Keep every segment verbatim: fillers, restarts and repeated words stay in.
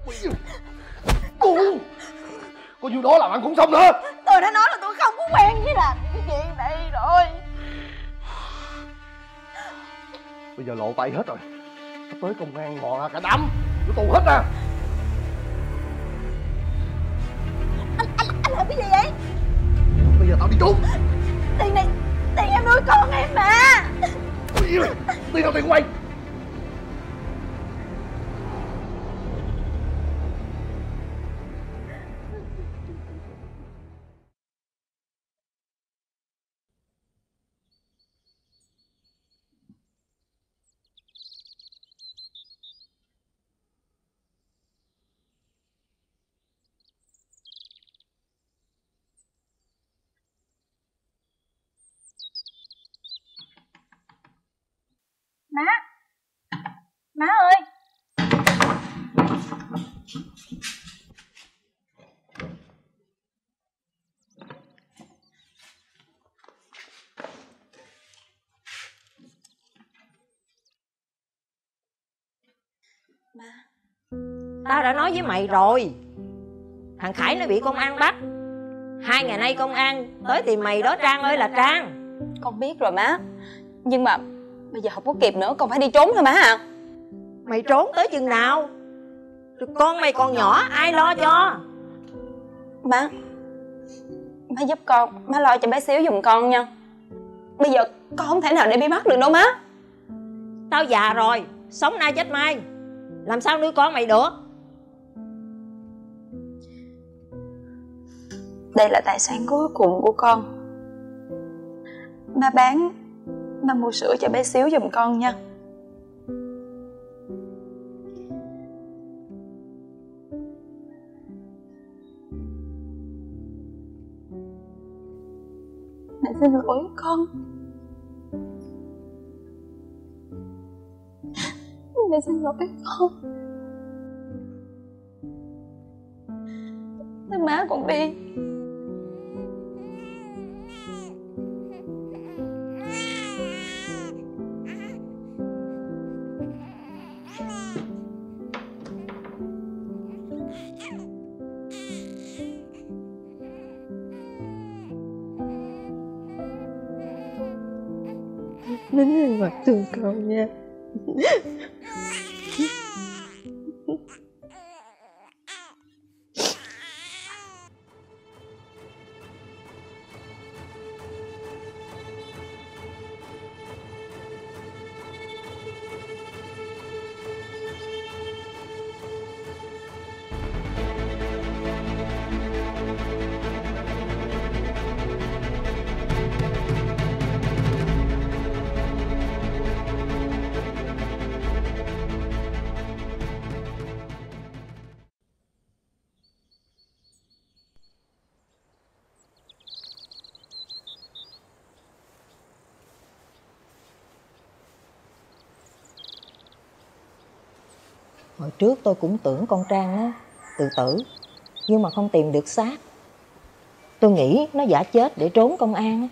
Cô có nhiêu đó làm ăn cũng xong nữa. Tôi đã nói là tôi không có quen với làm cái chuyện này rồi. Bây giờ lộ tay hết rồi, sắp tới công an ngò cả đám vô tù hết à. Anh, anh, anh làm cái gì vậy? Bây giờ tao đi trốn. Tiền này, tiền em nuôi con em mà. Tiền đâu tiền của mày? Má, má ơi. Má, tao đã nói với mày rồi, thằng Khải nó bị công an bắt. Hai ngày nay công an tới tìm mày đó Trang ơi là Trang. Con biết rồi má, nhưng mà bây giờ không có kịp nữa, con phải đi trốn thôi má à. Mày trốn tới chừng nào? Rồi con mày còn nhỏ, ai lo cho? Má, má giúp con, má lo cho bé Xíu giùm con nha. Bây giờ con không thể nào để bị bắt được đâu má. Tao già rồi, sống nay chết mai, làm sao nuôi con mày được? Đây là tài sản cuối cùng của con. Má bán, má mua sữa cho bé Xíu giùm con nha. Mẹ xin lỗi con. Mẹ xin lỗi con. Thế má còn đi. Nín lên mặt thương con nha. Hồi trước tôi cũng tưởng con Trang nó tự tử, nhưng mà không tìm được xác. Tôi nghĩ nó giả chết để trốn công an.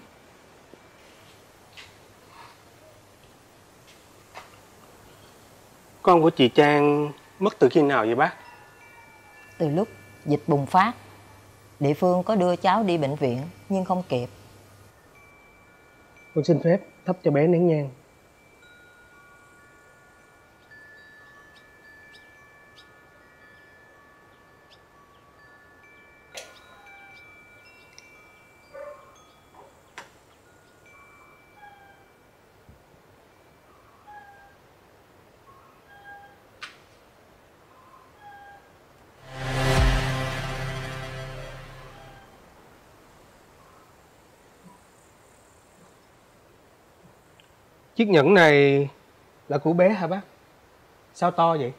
Con của chị Trang mất từ khi nào vậy bác? Từ lúc dịch bùng phát, địa phương có đưa cháu đi bệnh viện nhưng không kịp. Con xin phép thắp cho bé nén nhang. Chiếc nhẫn này là của bé hả bác? Sao to vậy?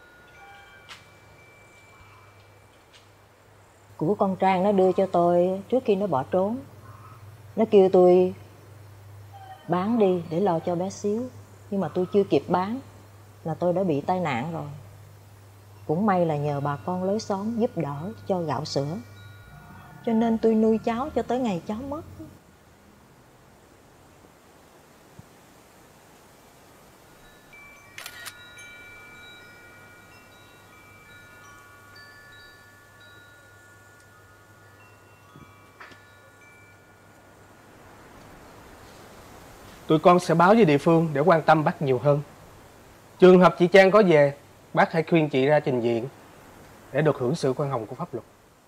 Của con Trang nó đưa cho tôi trước khi nó bỏ trốn. Nó kêu tôi bán đi để lo cho bé Xíu. Nhưng mà tôi chưa kịp bán là tôi đã bị tai nạn rồi. Cũng may là nhờ bà con lối xóm giúp đỡ cho gạo sữa, cho nên tôi nuôi cháu cho tới ngày cháu mất. Tụi con sẽ báo với địa phương để quan tâm bác nhiều hơn. Trường hợp chị Trang có về, bác hãy khuyên chị ra trình diện để được hưởng sự khoan hồng của pháp luật.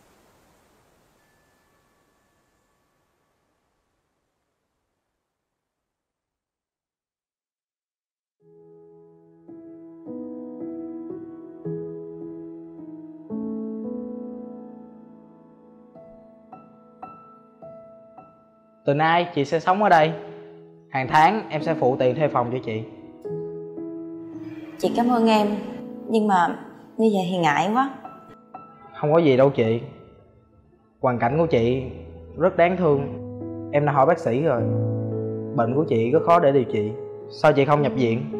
Từ nay chị sẽ sống ở đây. Hàng tháng em sẽ phụ tiền thuê phòng cho chị. Chị cảm ơn em, nhưng mà như vậy thì ngại quá. Không có gì đâu chị. Hoàn cảnh của chị rất đáng thương. Em đã hỏi bác sĩ rồi, bệnh của chị rất khó để điều trị. Sao chị không nhập viện?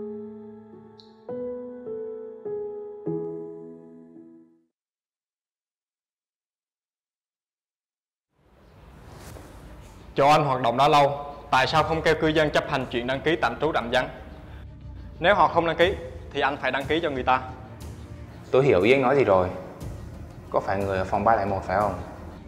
Cho anh hoạt động đã lâu, tại sao không kêu cư dân chấp hành chuyện đăng ký tạm trú tạm vắng? Nếu họ không đăng ký thì anh phải đăng ký cho người ta. Tôi hiểu ý anh nói gì rồi. Có phải người ở phòng ba không một phải không?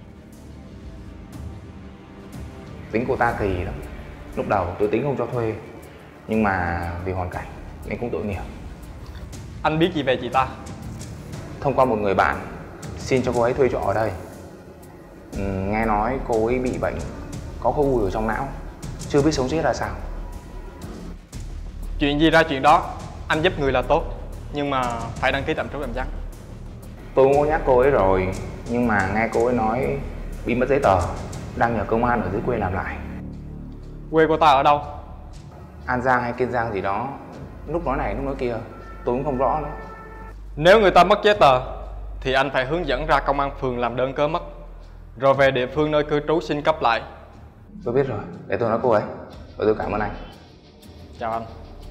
Tính cô ta kỳ lắm. Lúc đầu tôi tính không cho thuê, nhưng mà vì hoàn cảnh nên cũng tội nghiệp. Anh biết gì về chị ta? Thông qua một người bạn xin cho cô ấy thuê trọ ở đây. ừ, Nghe nói cô ấy bị bệnh có khối u ở trong não, chưa biết sống chết ra sao. Chuyện gì ra chuyện đó, anh giúp người là tốt, nhưng mà phải đăng ký tạm trú tạm vắng. Tôi cũng có nhắc cô ấy rồi, nhưng mà nghe cô ấy nói bị mất giấy tờ, đang nhờ công an ở dưới quê làm lại. Quê của ta ở đâu? An Giang hay Kiên Giang gì đó, lúc nói này lúc nói kia tôi cũng không rõ nữa. Nếu người ta mất giấy tờ thì anh phải hướng dẫn ra công an phường làm đơn cớ mất, rồi về địa phương nơi cư trú xin cấp lại. Tôi biết rồi, để tôi nói cô ấy. Và tôi cảm ơn anh. Chào anh.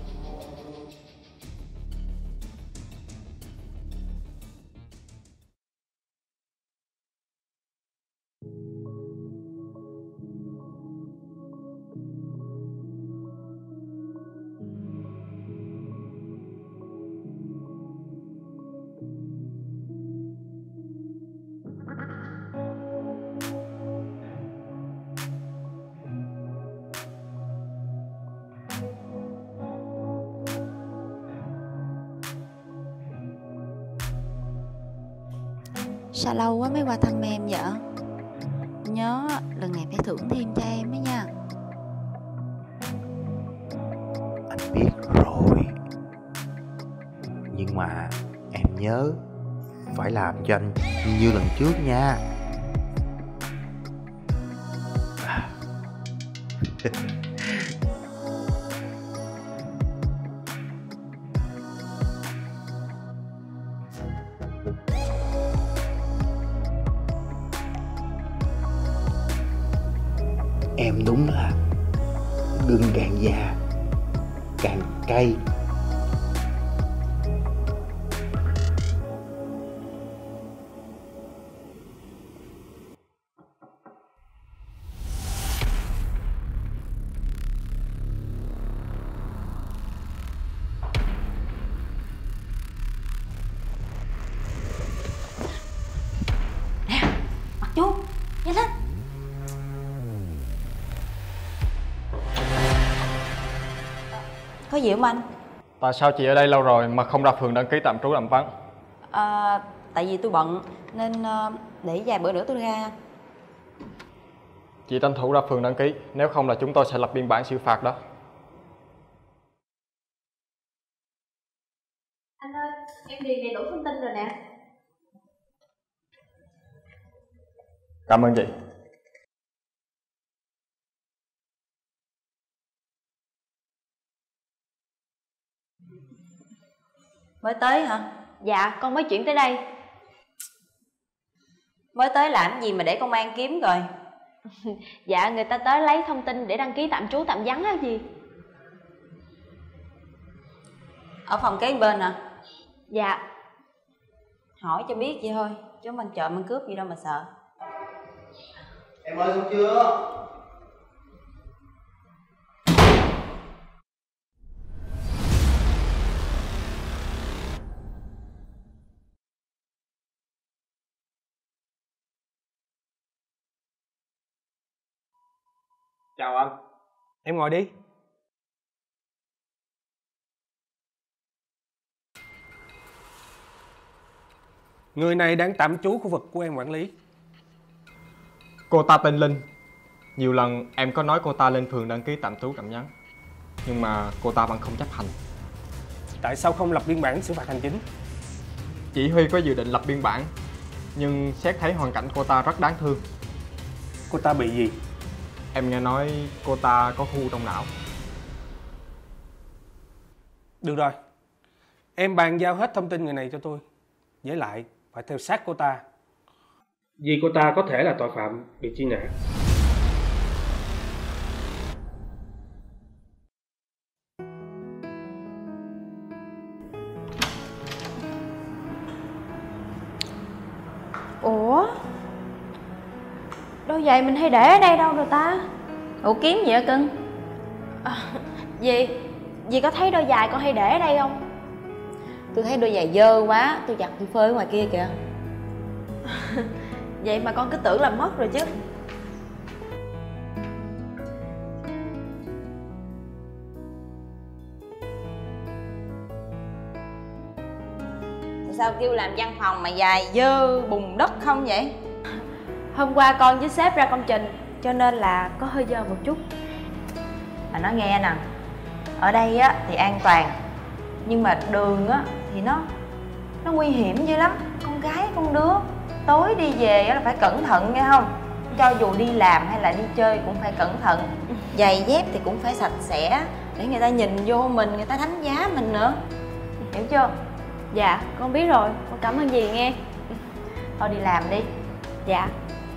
Sao lâu quá mới qua thăm em vậy? Nhớ lần này phải thưởng thêm cho em ấy nha. Anh biết rồi, nhưng mà em nhớ phải làm cho anh như lần trước nha. Em đúng là gừng càng già càng cay. Mặt chú, nhanh lên. Có gì không anh? Tại sao chị ở đây lâu rồi mà không ra phường đăng ký tạm trú tạm vắng? À, tại vì tôi bận nên uh, để vài bữa nữa tôi ra. Chị tranh thủ ra phường đăng ký, nếu không là chúng tôi sẽ lập biên bản xử phạt đó. Anh ơi, em điền đầy đủ thông tin rồi nè. Cảm ơn chị. Mới tới hả? Dạ, con mới chuyển tới đây. Mới tới làm gì mà để công an kiếm rồi? Dạ, người ta tới lấy thông tin để đăng ký tạm trú tạm vắng á gì. Ở phòng kế bên hả? Dạ. Hỏi cho biết vậy thôi, chứ mình trộm mình cướp gì đâu mà sợ. Em ơi, xong chưa? Chào anh. Em ngồi đi. Người này đang tạm trú khu vực của em quản lý. Cô ta tên Linh. Nhiều lần em có nói cô ta lên phường đăng ký tạm trú tạm vắng, nhưng mà cô ta vẫn không chấp hành. Tại sao không lập biên bản xử phạt hành chính? Chỉ Huy có dự định lập biên bản, nhưng xét thấy hoàn cảnh cô ta rất đáng thương. Cô ta bị gì? Em nghe nói cô ta có khu trong não. Được rồi, em bàn giao hết thông tin người này cho tôi. Với lại phải theo sát cô ta, vì cô ta có thể là tội phạm bị truy nã. Ủa, đôi giày mình hay để ở đây đâu rồi ta? Ủa kiếm gì hả cưng? À, dì, dì có thấy đôi giày con hay để ở đây không? Tôi thấy đôi giày dơ quá, tôi giặt tôi phơi ở ngoài kia kìa. Vậy mà con cứ tưởng là mất rồi chứ. Sao kêu làm văn phòng mà giày dơ bùn đất không vậy? Hôm qua con với sếp ra công trình, cho nên là có hơi dơ một chút. Mà nói nghe nè, ở đây á thì an toàn, nhưng mà đường á thì nó nó nguy hiểm dữ lắm. Con gái con đứa tối đi về á là phải cẩn thận nghe không? Cho dù đi làm hay là đi chơi cũng phải cẩn thận. Giày dép thì cũng phải sạch sẽ để người ta nhìn vô mình, người ta đánh giá mình nữa. Hiểu chưa? Dạ, con biết rồi, con cảm ơn dì nghe. Thôi đi làm đi. Dạ.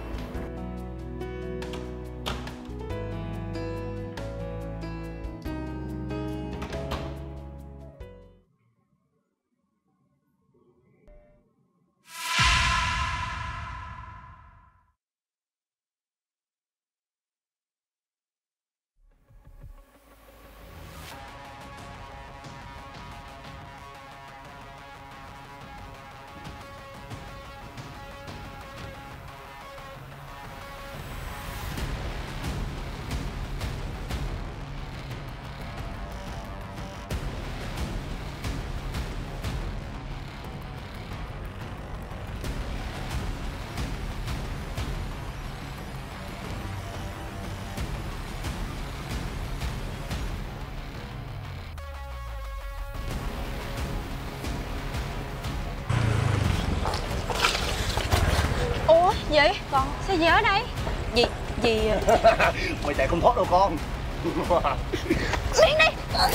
Ủa gì? Con sao gì ở đây? Gì? Gì? Mày chạy không thoát đâu con. Xuyên đi.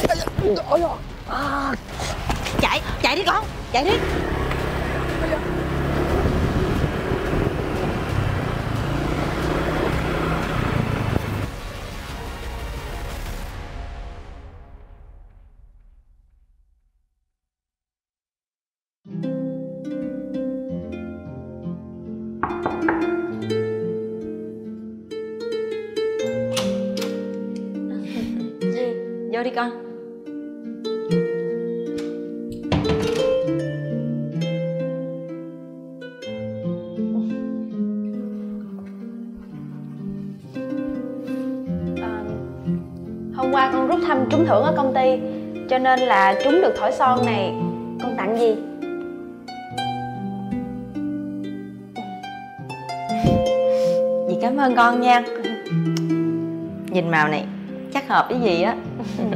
Chạy, chạy đi con, chạy đi. Vô đi con. À, hôm qua con rút thăm trúng thưởng ở công ty, cho nên là trúng được thỏi son này. Con tặng gì? Dì cảm ơn con nha. Nhìn màu này chắc hợp với dì á.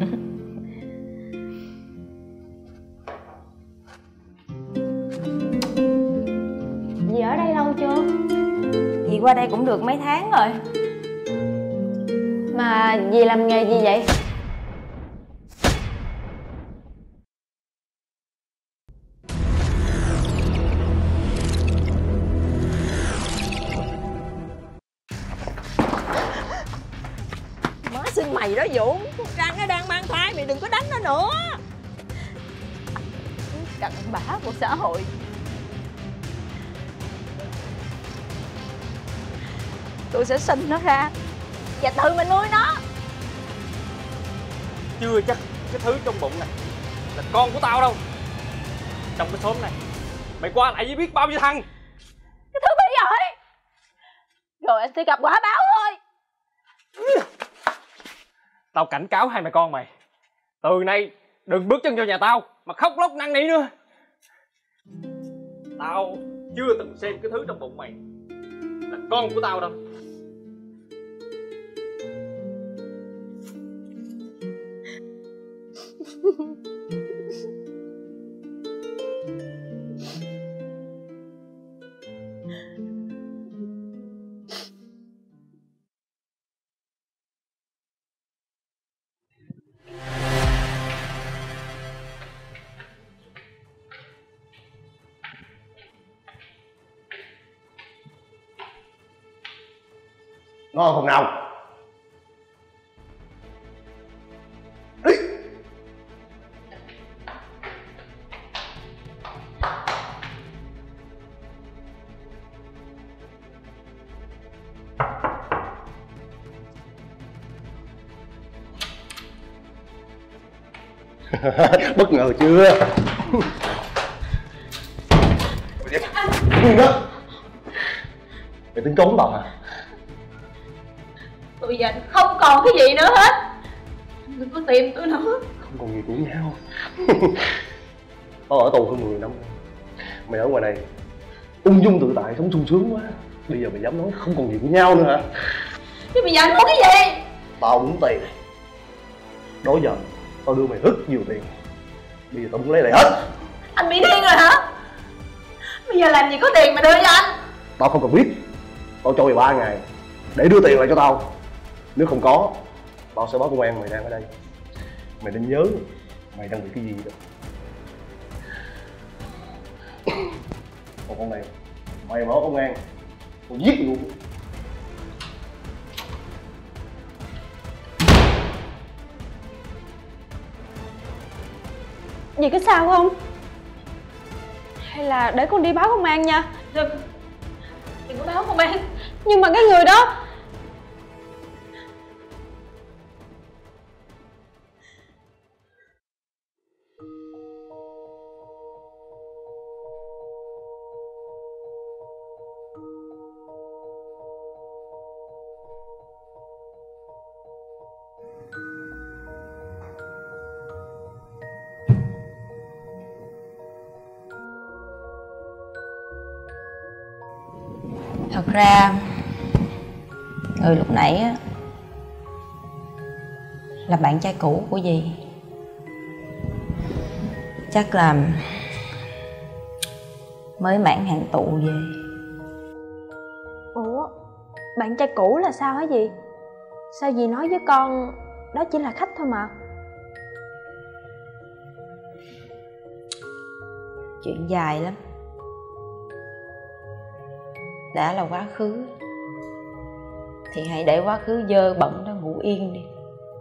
Dì ở đây lâu chưa? Dì qua đây cũng được mấy tháng rồi. Mà dì làm nghề gì vậy? Má xin mày đó Dũng, con Trang nó đang mang thai, mày đừng có đánh nó nữa. Cặn bã của xã hội. Tôi sẽ sinh nó ra và tự mình nuôi nó. Chưa chắc cái thứ trong bụng này là con của tao đâu. Trong cái xóm này mày qua lại với biết bao nhiêu thằng. Cái thứ bí rồi. Rồi anh sẽ gặp quả báo thôi. Tao cảnh cáo hai mẹ con mày, từ nay đừng bước chân vào nhà tao mà khóc lóc năn nỉ nữa. Tao chưa từng xem cái thứ trong bụng mày là con của tao đâu. Ngon không nào? Bất ngờ chưa? Nguyên đó. Mày tính trốn tao hả? Tôi giờ không còn cái gì nữa hết. Đừng có tìm tôi nữa. Không còn gì của nhau. Tao ở tù hơn mười năm. Mày ở ngoài này ung dung tự tại, sống sung sướng quá. Bây giờ mày dám nói không còn gì của nhau nữa hả? Nhưng bây giờ anh muốn cái gì? Tao muốn tiền. Đó giờ tao đưa mày rất nhiều tiền. Bây giờ tao muốn lấy lại hết. Anh bị điên rồi hả? Bây giờ làm gì có tiền mà đưa cho anh? Tao không cần biết. Tao cho mày ba ngày để đưa tiền lại cho tao. Nếu không có, tao sẽ báo công an mày đang ở đây. Mày nên nhớ mày đang bị cái gì đó. Còn con này, mày báo công an, tao giết luôn. Gì có sao không? Hay là để con đi báo công an nha. Đừng Đừng có báo công an. Nhưng mà cái người đó Thật ra người lúc nãy á là bạn trai cũ của dì. Chắc là mới mãn hạn tù về. Ủa, bạn trai cũ là sao hả dì? Sao dì nói với con đó chỉ là khách thôi mà? Chuyện dài lắm. Đã là quá khứ thì hãy để quá khứ dơ bẩn đó ngủ yên đi.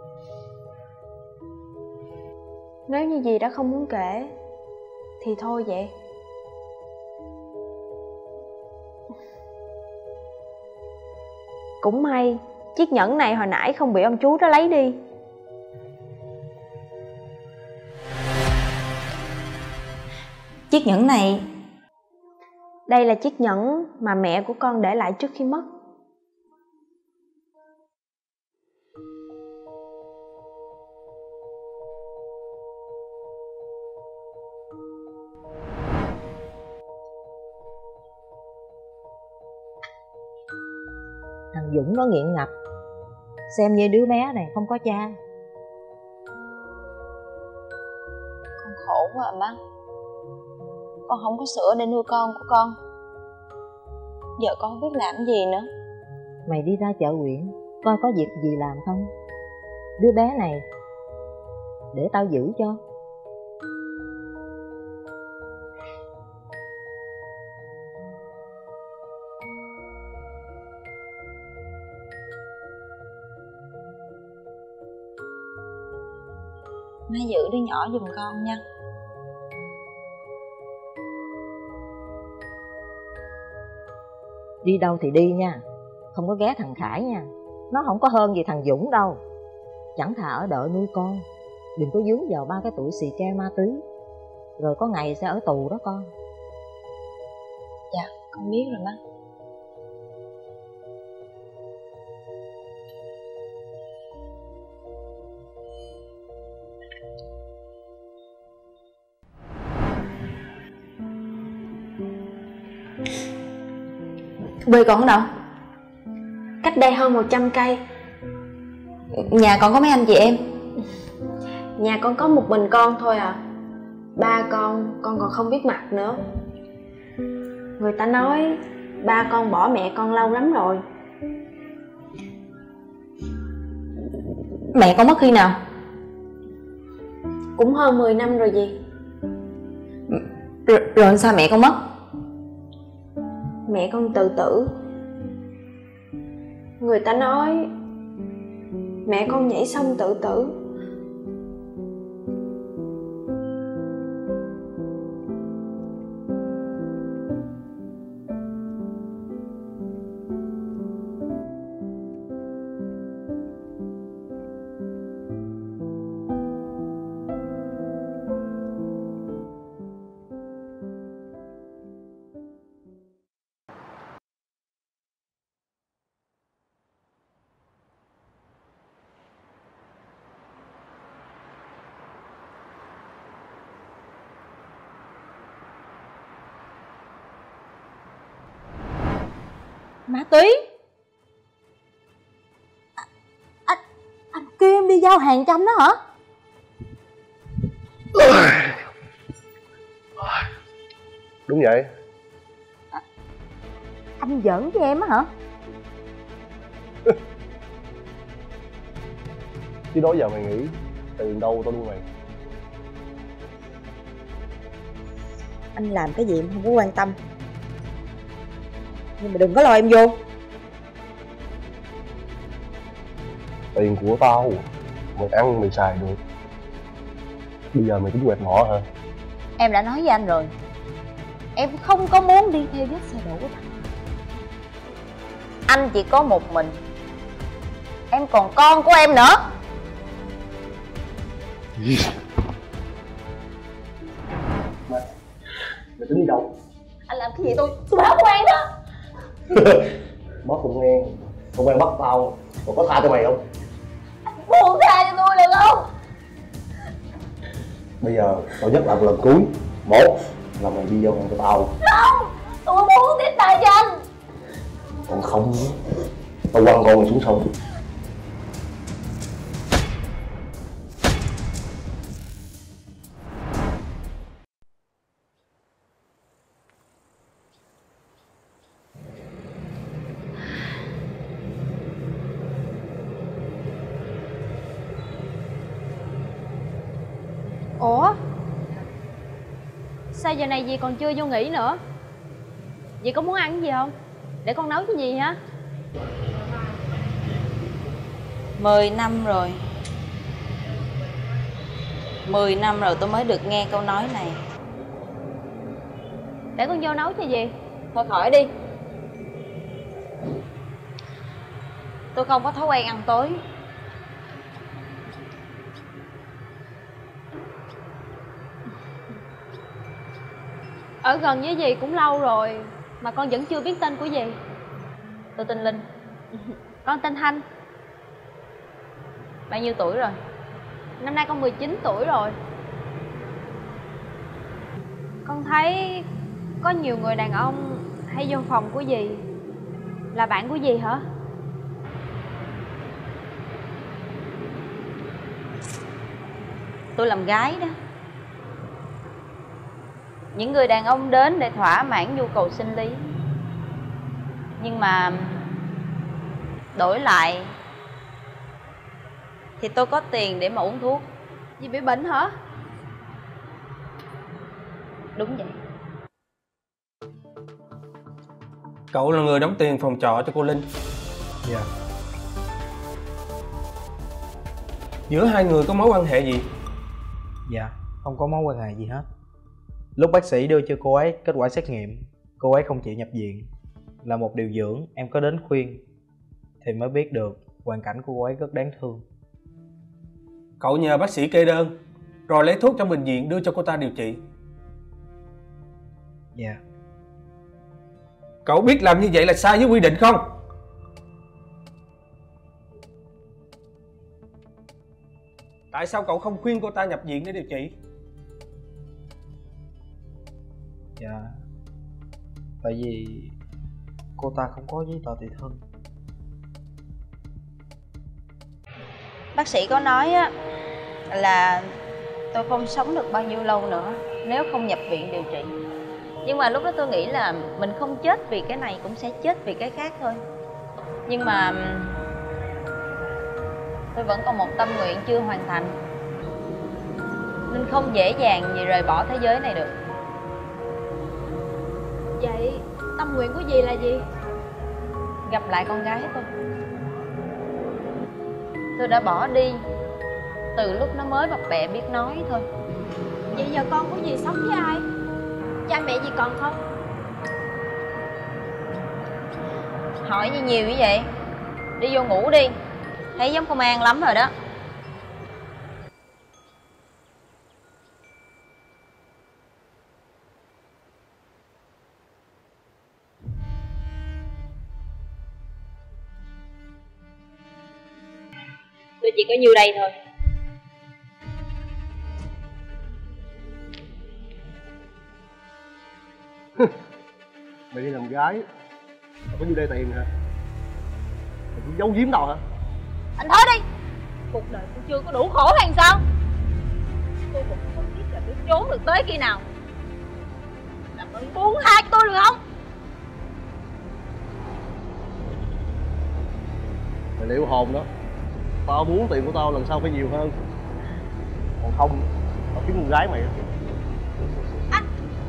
Nếu như dì đã không muốn kể thì thôi vậy. Cũng may chiếc nhẫn này hồi nãy không bị ông chú đó lấy đi. Chiếc nhẫn này, đây là chiếc nhẫn mà mẹ của con để lại trước khi mất. Thằng Dũng nó nghiện ngập, xem như đứa bé này không có cha. con khổ quá à má. Con không có sữa để nuôi con của con. Giờ con không biết làm gì nữa. Mày đi ra chợ huyện coi có việc gì làm không. Đứa bé này để tao giữ cho. Má giữ đứa nhỏ giùm con nha. Đi đâu thì đi nha, không có ghé thằng Khải nha. Nó không có hơn gì thằng Dũng đâu. Chẳng thà ở đợi nuôi con, đừng có dướng vào ba cái tuổi xì ke ma túy, rồi có ngày sẽ ở tù đó con. Dạ, con biết rồi má. Quê con ở đâu? Cách đây hơn một trăm cây. Nhà con có mấy anh chị em? Nhà con có một mình con thôi à. Ba con, con còn không biết mặt nữa. Người ta nói ba con bỏ mẹ con lâu lắm rồi. Mẹ con mất khi nào? Cũng hơn mười năm rồi gì. Rồi, rồi sao mẹ con mất? Mẹ con tự tử. Người ta nói mẹ con nhảy sông tự tử. Ma túy. À, anh, anh kêu em đi giao hàng trăm đó hả? Đúng vậy. À, anh giỡn với em á hả? Chứ đó giờ mày nghĩ tiền đâu tao nuôi mày. Anh làm cái gì em không có quan tâm, nhưng mà đừng có lo em vô. Tiền của tao, mày ăn mày xài được. Bây giờ mày tính quẹt mỏ hả? Em đã nói với anh rồi, em không có muốn đi theo vết xe đổ của thằng. Anh chỉ có một mình, em còn con của em nữa. Mày, mày tính đi đâu? Anh làm cái gì tôi? Tôi báo công an đó. Báo công an? Công an bắt tao, còn có tha cho mày không? Buông tha cho tôi được không? Bây giờ tao nhắc lại một lần cuối. Một là mày đi giao hàng cho tao. Không, tôi muốn tiếp tay cho anh. Còn không, tao quăng con mày xuống sông. Ủa, sao giờ này dì còn chưa vô nghỉ nữa? Dì có muốn ăn cái gì không? Để con nấu cho dì hả? Mười năm rồi. Mười năm rồi tôi mới được nghe câu nói này. Để con vô nấu cho dì. Thôi khỏi đi. Tôi không có thói quen ăn tối. Ở gần với dì cũng lâu rồi mà con vẫn chưa biết tên của dì. Tôi tên Linh. Con tên Thanh. Bao nhiêu tuổi rồi? Năm nay con mười chín tuổi rồi. Con thấy có nhiều người đàn ông hay vô phòng của dì. Là bạn của dì hả? Tôi làm gái đó. Những người đàn ông đến để thỏa mãn nhu cầu sinh lý, nhưng mà đổi lại thì tôi có tiền để mà uống thuốc. Dì bị bệnh hả? Đúng vậy. Cậu là người đóng tiền phòng trọ cho cô Linh. Dạ. Giữa hai người có mối quan hệ gì? Dạ, không có mối quan hệ gì hết. Lúc bác sĩ đưa cho cô ấy kết quả xét nghiệm, cô ấy không chịu nhập viện. Là một điều dưỡng, em có đến khuyên thì mới biết được hoàn cảnh của cô ấy rất đáng thương. Cậu nhờ bác sĩ kê đơn rồi lấy thuốc trong bệnh viện đưa cho cô ta điều trị. Dạ. Cậu biết làm như vậy là sai với quy định không? Tại sao cậu không khuyên cô ta nhập viện để điều trị? Dạ, tại vì cô ta không có giấy tờ tùy thân. Bác sĩ có nói á là tôi không sống được bao nhiêu lâu nữa nếu không nhập viện điều trị. Nhưng mà lúc đó tôi nghĩ là mình không chết vì cái này cũng sẽ chết vì cái khác thôi. Nhưng mà tôi vẫn còn một tâm nguyện chưa hoàn thành, nên không dễ dàng gì rời bỏ thế giới này được. Vậy tâm nguyện của dì là gì? Gặp lại con gái tôi. Tôi đã bỏ đi từ lúc nó mới bập bẹ biết nói thôi. Vậy giờ con của dì sống với ai? Cha mẹ dì còn không? Hỏi gì nhiều như vậy? Đi vô ngủ đi. Thấy giống công an lắm rồi đó. Tôi chỉ có nhiêu đây thôi. Mày đi làm gái mà có nhiêu đây tiền hả? Mày cũng giấu giếm tao hả? Anh thôi đi. Cuộc đời tôi chưa có đủ khổ hay sao? Tôi cũng không biết là tôi trốn được tới khi nào. Làm ơn buông tha cho tôi được không? Mày liệu hồn đó. Tao muốn tiền của tao lần sau phải nhiều hơn. Còn không, tao kiếm con gái mày á. Anh.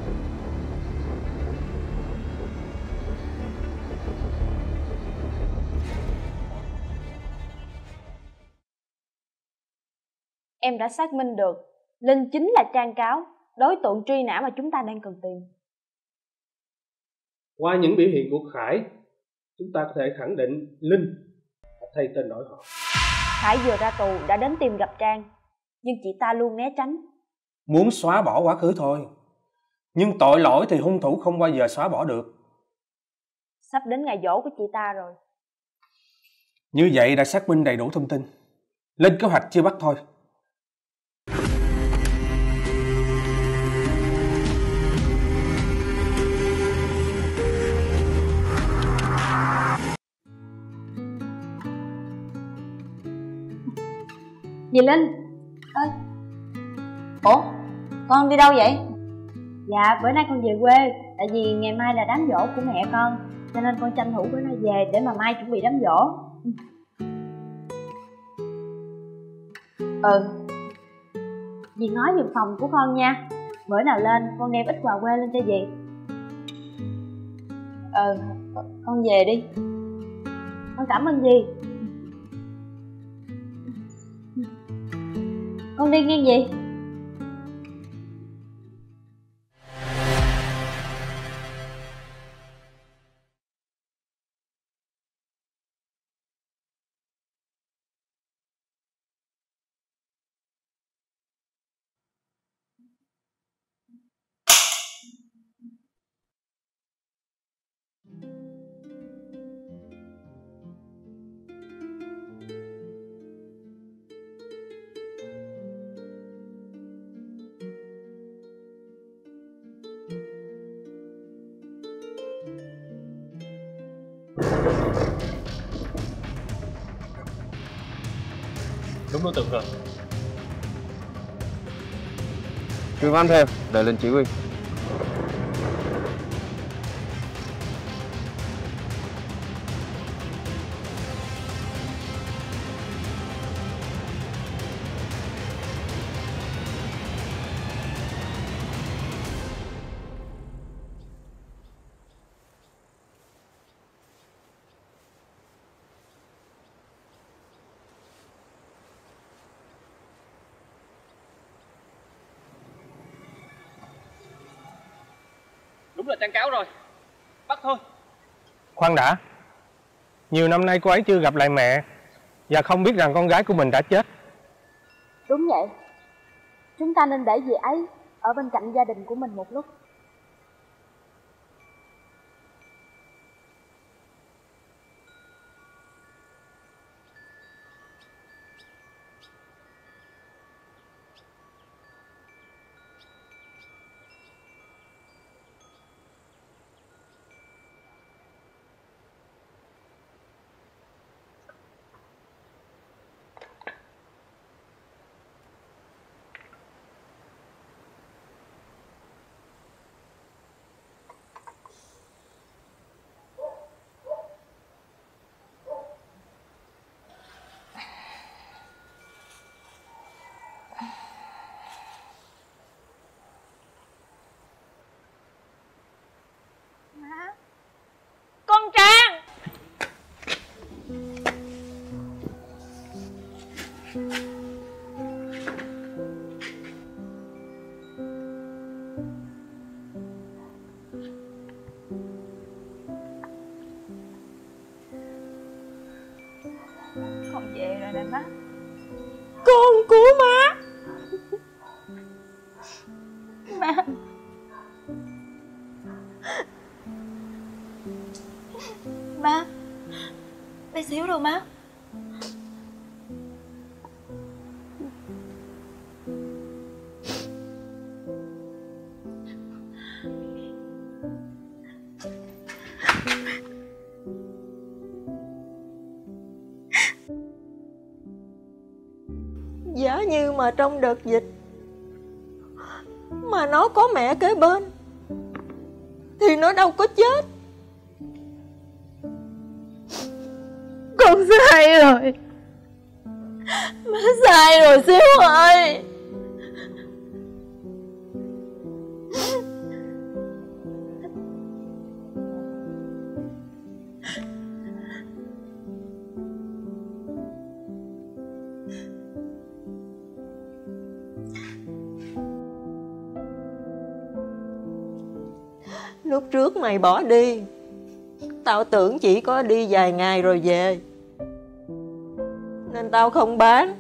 Em đã xác minh được Linh chính là Trang Cáo, đối tượng truy nã mà chúng ta đang cần tìm. Qua những biểu hiện của Khải, chúng ta có thể khẳng định Linh đã thay tên đổi họ. Khải vừa ra tù đã đến tìm gặp Trang, nhưng chị ta luôn né tránh. Muốn xóa bỏ quá khứ thôi, nhưng tội lỗi thì hung thủ không bao giờ xóa bỏ được. Sắp đến ngày giỗ của chị ta rồi. Như vậy đã xác minh đầy đủ thông tin. Lên kế hoạch chưa bắt thôi. Dì Linh ơi. Ủa, con đi đâu vậy? Dạ, bữa nay con về quê. Tại vì ngày mai là đám giỗ của mẹ con, cho nên con tranh thủ bữa nay về để mà mai chuẩn bị đám giỗ. Ừ. Dì nói giùm phòng của con nha. Bữa nào lên con đem ít quà quê lên cho dì. Ừ, con về đi. Con cảm ơn dì. Con đi nghe gì? Đúng đối tượng rồi. Truy văn thêm, để lên chỉ huy. Đúng là Trang Cáo rồi. Bắt thôi. Khoan đã. Nhiều năm nay cô ấy chưa gặp lại mẹ và không biết rằng con gái của mình đã chết. Đúng vậy. Chúng ta nên để dì ấy ở bên cạnh gia đình của mình một lúc. Con về rồi nè má. Con của má. Má. Má. Bé Xíu đâu má? Giả như mà trong đợt dịch mà nó có mẹ kế bên thì nó đâu có chết. Con sai rồi. Má sai rồi Xíu ơi. Lúc trước mày bỏ đi, tao tưởng chỉ có đi vài ngày rồi về, nên tao không bán.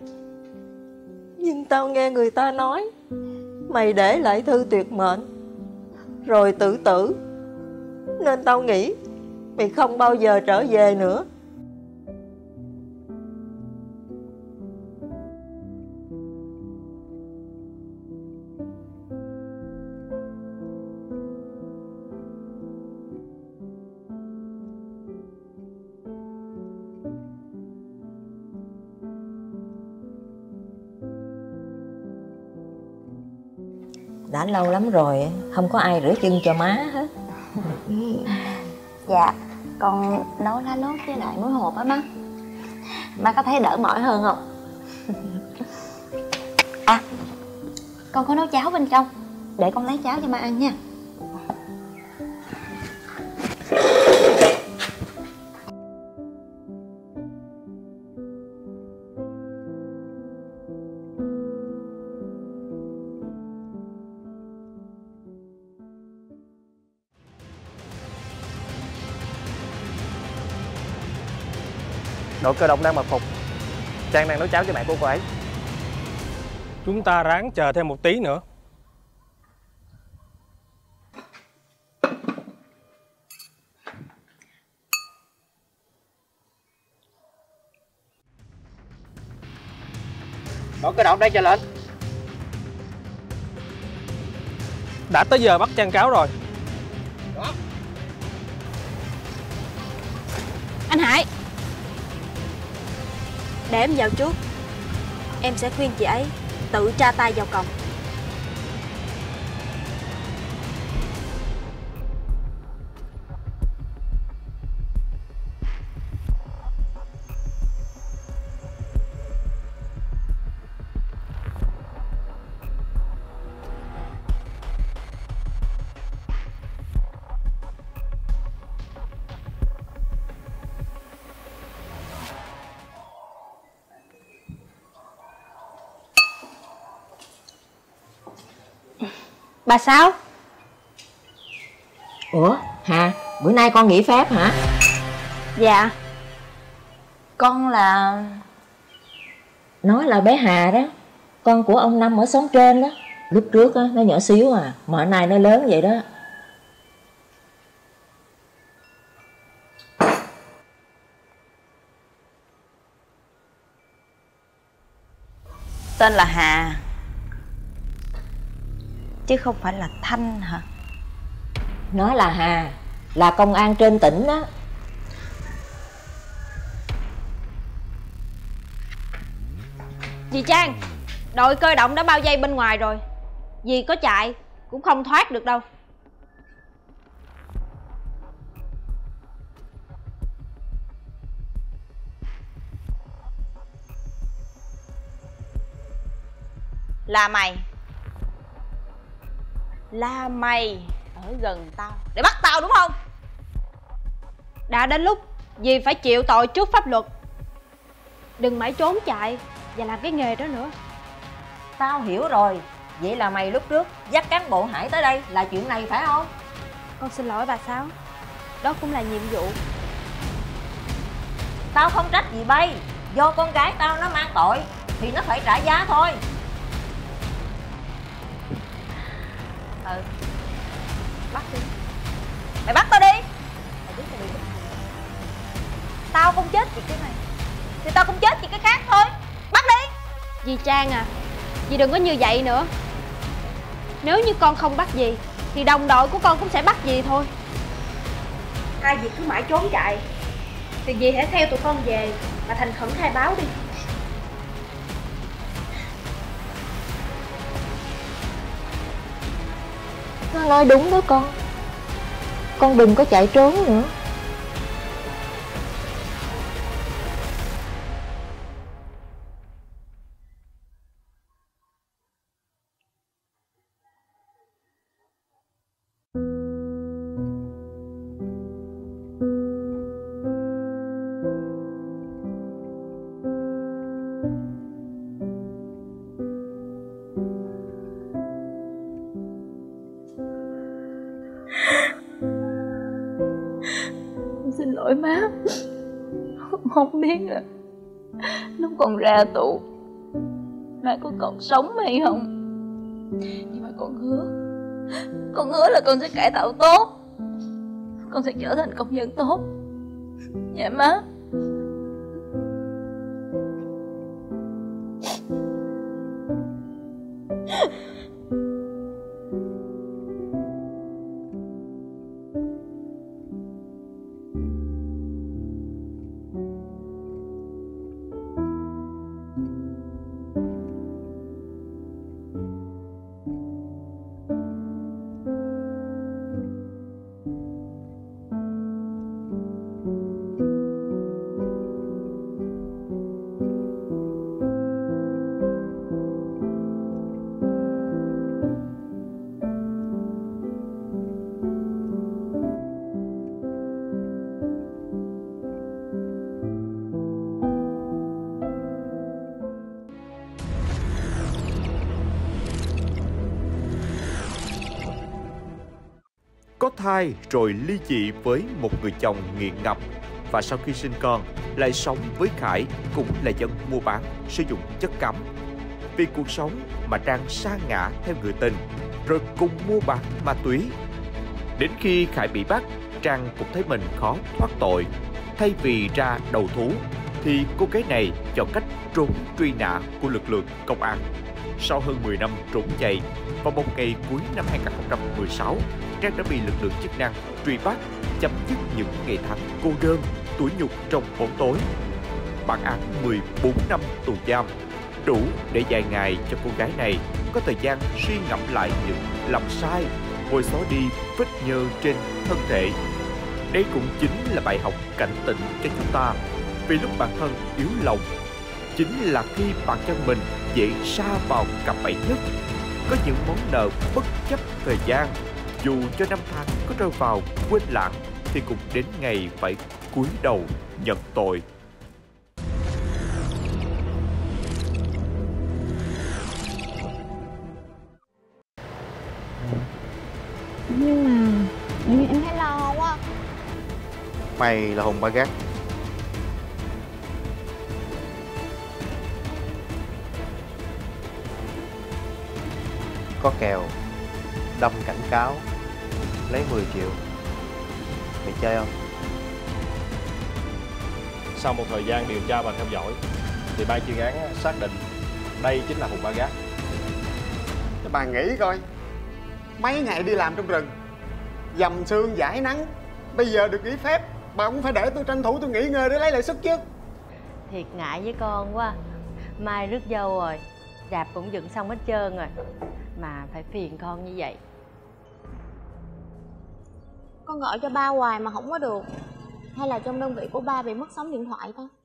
Nhưng tao nghe người ta nói mày để lại thư tuyệt mệnh rồi tự tử, nên tao nghĩ mày không bao giờ trở về nữa. Đã lâu lắm rồi không có ai rửa chân cho má hết. Dạ, con nấu lá lốt với lại muối hộp á má. Má có thấy đỡ mỏi hơn không? À, con có nấu cháo bên trong, để con lấy cháo cho má ăn nha. Đội cơ động đang mật phục. Trang đang nấu cháo cho mẹ của cô ấy. Chúng ta ráng chờ thêm một tí nữa. Đội cơ động đang chờ lệnh. Đã tới giờ bắt Trang cáo rồi. Đó. Anh Hải, để em vào trước. Em sẽ khuyên chị ấy tự tra tay vào còng. Bà Sáu. Ủa Hà, bữa nay con nghỉ phép hả? Dạ. Con là... Nói là bé Hà đó, con của ông Năm ở xóm trên đó. Lúc trước á, nó nhỏ xíu à, mà hôm nay nó lớn vậy đó. Tên là Hà, chứ không phải là Thanh hả? Nó là Hà, là công an trên tỉnh đó. Dì Trang, đội cơ động đã bao vây bên ngoài rồi. Dì có chạy cũng không thoát được đâu. Là mày Là mày ở gần tao để bắt tao đúng không? Đã đến lúc dì phải chịu tội trước pháp luật. Đừng mãi trốn chạy và làm cái nghề đó nữa. Tao hiểu rồi. Vậy là mày lúc trước dắt cán bộ Hải tới đây là chuyện này phải không? Con xin lỗi bà Sáu, đó cũng là nhiệm vụ. Tao không trách gì bay. Do con gái tao nó mang tội thì nó phải trả giá thôi. Ừ, bắt đi. Mày bắt tao đi. Mày biết tao đi. Tao không chết vì cái này thì tao cũng chết vì cái khác thôi. Bắt đi. Dì Trang à, dì đừng có như vậy nữa. Nếu như con không bắt dì thì đồng đội của con cũng sẽ bắt dì thôi. Hai dì cứ mãi trốn chạy thì dì hãy theo tụi con về và thành khẩn khai báo đi. Nó nói đúng đó con. Con đừng có chạy trốn nữa. Xin lỗi má. Không biết là lúc còn ra tù má có còn sống hay không, nhưng mà con hứa Con hứa là con sẽ cải tạo tốt. Con sẽ trở thành công dân tốt. Dạ má. Có thai rồi ly dị với một người chồng nghiện ngập và sau khi sinh con lại sống với Khải cũng là dân mua bán sử dụng chất cấm. Vì cuộc sống mà Trang sa ngã theo người tình rồi cùng mua bán ma túy. Đến khi Khải bị bắt, Trang cũng thấy mình khó thoát tội. Thay vì ra đầu thú thì cô gái này chọn cách trốn truy nã của lực lượng công an. Sau hơn mười năm trốn chạy, vào một ngày cuối năm hai nghìn không trăm mười sáu, Trang đã bị lực lượng chức năng truy bắt, chấm dứt những ngày tháng cô đơn, tủi nhục trong bóng tối. Bản án mười bốn năm tù giam đủ để dài ngày cho cô gái này có thời gian suy ngẫm lại những lầm sai, bôi xóa đi vết nhơ trên thân thể. Đây cũng chính là bài học cảnh tỉnh cho chúng ta, vì lúc bản thân yếu lòng chính là khi bản thân mình dễ sa vào cạm bẫy nhất. Có những món nợ bất chấp thời gian, dù cho năm tháng có rơi vào quên lãng thì cũng đến ngày phải cúi đầu nhận tội. Nhưng mà nhưng em thấy lo quá. Mày là Hùng Ba Gác. Có kèo đâm cảnh cáo lấy mười triệu. Mày chơi không? Sau một thời gian điều tra và theo dõi thì ban chuyên án xác định đây chính là Hùng Ba Gác. Cho bà nghĩ coi, mấy ngày đi làm trong rừng, dầm sương dãi nắng, bây giờ được nghỉ phép, bà cũng phải để tôi tranh thủ tôi nghỉ ngơi để lấy lại sức chứ. Thiệt ngại với con quá. Mai rước dâu rồi, rạp cũng dựng xong hết trơn rồi, mà phải phiền con như vậy. Con gọi cho ba hoài mà không có được. Hay là trong đơn vị của ba bị mất sóng điện thoại thôi?